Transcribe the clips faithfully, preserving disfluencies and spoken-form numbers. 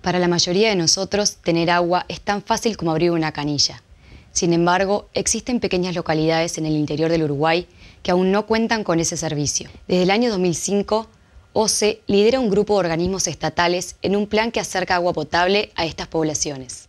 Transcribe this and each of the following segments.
Para la mayoría de nosotros, tener agua es tan fácil como abrir una canilla. Sin embargo, existen pequeñas localidades en el interior del Uruguay que aún no cuentan con ese servicio. Desde el año dos mil cinco, O C E lidera un grupo de organismos estatales en un plan que acerca agua potable a estas poblaciones.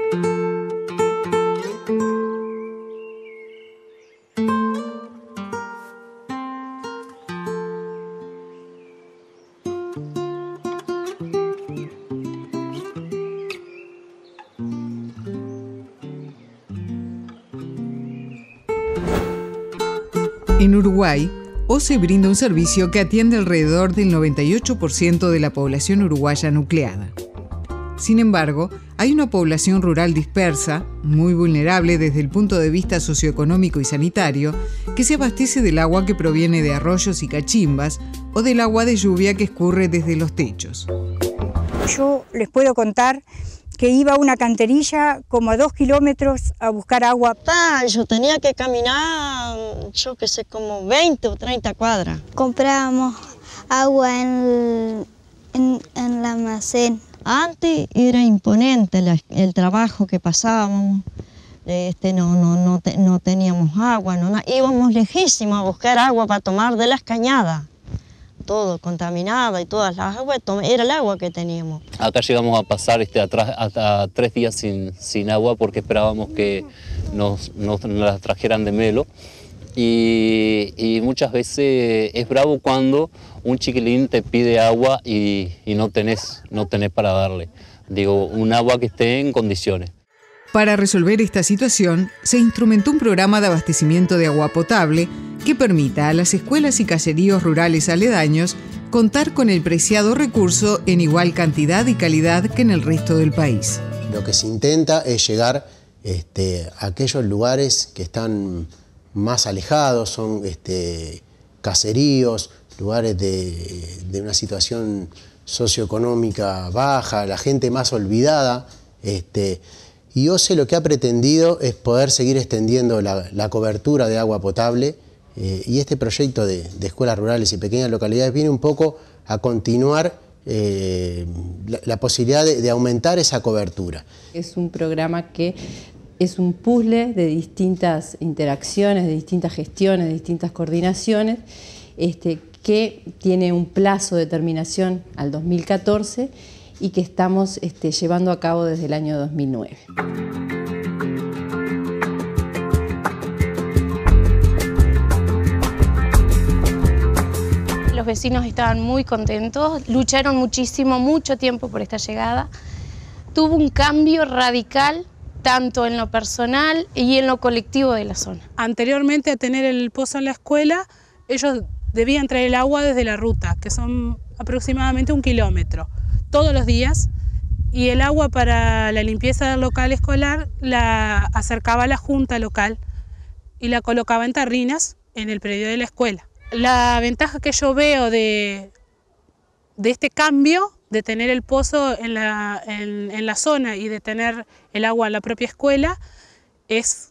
En Uruguay, O C E brinda un servicio que atiende alrededor del noventa y ocho por ciento de la población uruguaya nucleada. Sin embargo, hay una población rural dispersa, muy vulnerable desde el punto de vista socioeconómico y sanitario, que se abastece del agua que proviene de arroyos y cachimbas o del agua de lluvia que escurre desde los techos. Yo les puedo contar que iba a una canterilla como a dos kilómetros a buscar agua. Ah, yo tenía que caminar, yo qué sé, como veinte o treinta cuadras. Comprábamos agua en el, en, en el almacén. Antes era imponente la, el trabajo que pasábamos, este, no, no, no, te, no teníamos agua, no, íbamos lejísimos a buscar agua para tomar de las cañadas. Todo contaminado y todas las aguas, era el agua que teníamos. Acá llegamos a pasar este, atrás, hasta tres días sin, sin agua porque esperábamos que nos, nos, nos las trajeran de Melo. Y, y muchas veces es bravo cuando un chiquilín te pide agua y, y no, tenés, no tenés para darle. Digo, un agua que esté en condiciones. Para resolver esta situación, se instrumentó un programa de abastecimiento de agua potable que permita a las escuelas y caseríos rurales aledaños contar con el preciado recurso en igual cantidad y calidad que en el resto del país. Lo que se intenta es llegar este, a aquellos lugares que están más alejados, son este, caseríos, lugares de, de una situación socioeconómica baja, la gente más olvidada. Este, y O C E lo que ha pretendido es poder seguir extendiendo la, la cobertura de agua potable. Eh, y este proyecto de, de escuelas rurales y pequeñas localidades viene un poco a continuar eh, la, la posibilidad de, de aumentar esa cobertura. Es un programa que es un puzzle de distintas interacciones, de distintas gestiones, de distintas coordinaciones, este, que tiene un plazo de terminación al dos mil catorce y que estamos este, llevando a cabo desde el año dos mil nueve. Los vecinos estaban muy contentos, lucharon muchísimo, mucho tiempo por esta llegada. Tuvo un cambio radical tanto en lo personal y en lo colectivo de la zona. Anteriormente a tener el pozo en la escuela, ellos debían traer el agua desde la ruta, que son aproximadamente un kilómetro, todos los días, y el agua para la limpieza del local escolar la acercaba a la junta local y la colocaba en tarrinas en el predio de la escuela. La ventaja que yo veo de, de este cambio, de tener el pozo en la, en, en la zona y de tener el agua en la propia escuela, es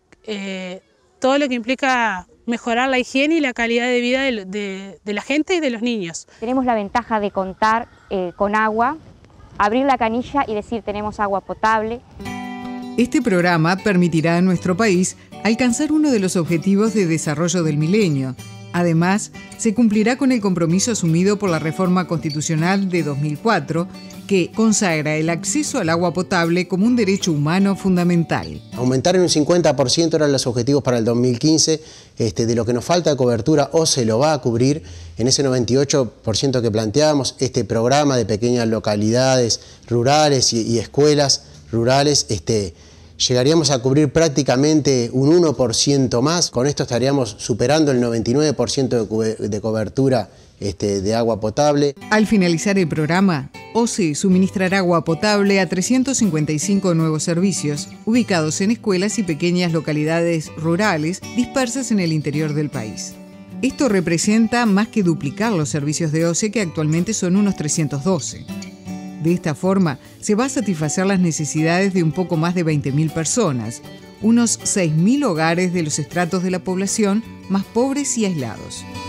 eh, todo lo que implica mejorar la higiene y la calidad de vida de, de, de la gente y de los niños. Tenemos la ventaja de contar eh, con agua, abrir la canilla y decir tenemos agua potable. Este programa permitirá a nuestro país alcanzar uno de los objetivos de desarrollo del milenio. Además, se cumplirá con el compromiso asumido por la Reforma Constitucional de dos mil cuatro, que consagra el acceso al agua potable como un derecho humano fundamental. Aumentar en un cincuenta por ciento eran los objetivos para el dos mil quince. Este, de lo que nos falta de cobertura, O C E lo va a cubrir en ese noventa y ocho por ciento que planteábamos. Este programa de pequeñas localidades rurales y, y escuelas rurales, este, llegaríamos a cubrir prácticamente un uno por ciento más. Con esto estaríamos superando el noventa y nueve por ciento de, de cobertura este, de agua potable. Al finalizar el programa, O C E suministrará agua potable a trescientos cincuenta y cinco nuevos servicios, ubicados en escuelas y pequeñas localidades rurales dispersas en el interior del país. Esto representa más que duplicar los servicios de O C E, que actualmente son unos trescientos doce. De esta forma, se va a satisfacer las necesidades de un poco más de veinte mil personas, unos seis mil hogares de los estratos de la población más pobres y aislados.